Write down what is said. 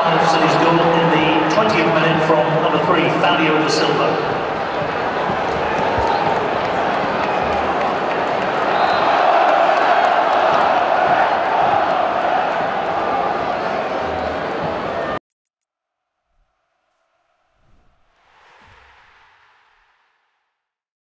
receives goal in the 20th minute from number 3, Fabio da Silva.